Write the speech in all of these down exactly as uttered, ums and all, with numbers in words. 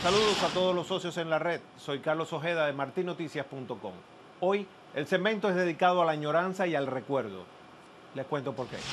Saludos a todos los socios en la red. Soy Carlos Ojeda de martin noticias punto com. Hoy el segmento es dedicado a la añoranza y al recuerdo. Les cuento por qué.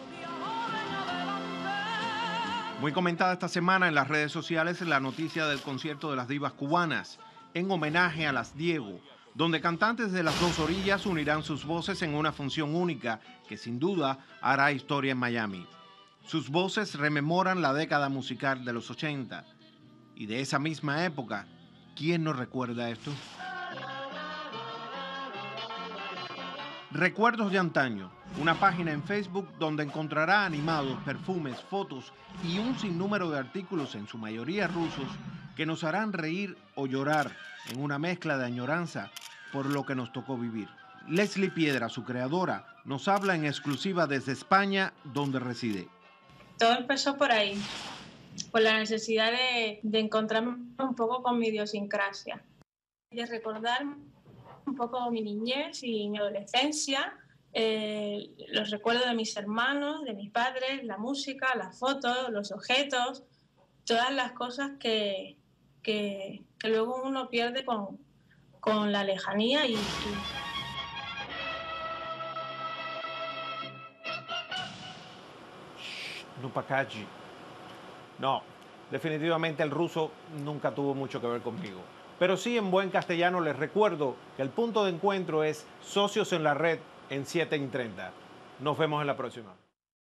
Muy comentada esta semana en las redes sociales la noticia del concierto de las divas cubanas en homenaje a las Diego, donde cantantes de las dos orillas unirán sus voces en una función única que sin duda hará historia en Miami. Sus voces rememoran la década musical de los ochenta. Y de esa misma época, ¿quién no recuerda esto? Recuerdos de antaño, una página en Facebook donde encontrará animados, perfumes, fotos y un sinnúmero de artículos, en su mayoría rusos, que nos harán reír o llorar en una mezcla de añoranza por lo que nos tocó vivir. Leslie Piedra, su creadora, nos habla en exclusiva desde España, donde reside. Todo empezó por ahí, por la necesidad de, de encontrarme un poco con mi idiosincrasia, de recordar un poco mi niñez y mi adolescencia, eh, los recuerdos de mis hermanos, de mis padres, la música, las fotos, los objetos, todas las cosas que, que, que luego uno pierde con, con la lejanía y, y Nupakaji. No, definitivamente el ruso nunca tuvo mucho que ver conmigo. Pero sí, en buen castellano les recuerdo que el punto de encuentro es Socios en la Red en siete y treinta. Nos vemos en la próxima.